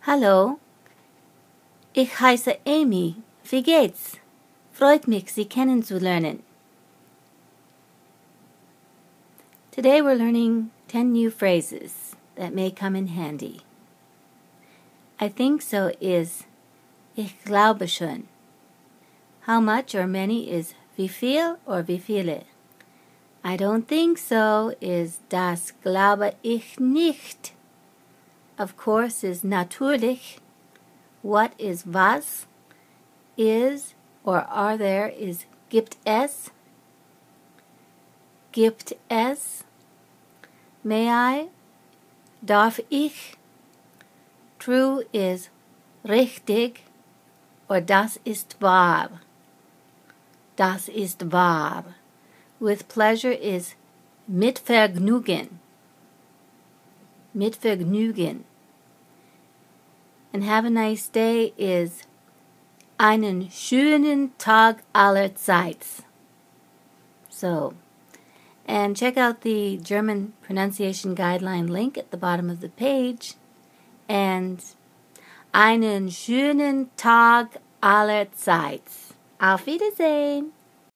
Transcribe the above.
Hallo, ich heiße Amy. Wie geht's? Freut mich, Sie kennenzulernen. Today we're learning 10 new phrases that may come in handy. I think so is ich glaube schon. How much or many is wie viel or wie viele. I don't think so is das glaube ich nicht. Of course is natürlich. What is was? Is or are there is gibt es. Gibt es. May I? Darf ich? True is richtig or das ist wahr. Das ist wahr. With pleasure is mit Vergnügen. Mit Vergnügen. And have a nice day is einen schönen Tag allerseits. So, and check out the German pronunciation guideline link at the bottom of the page. And einen schönen Tag allerseits. Auf Wiedersehen.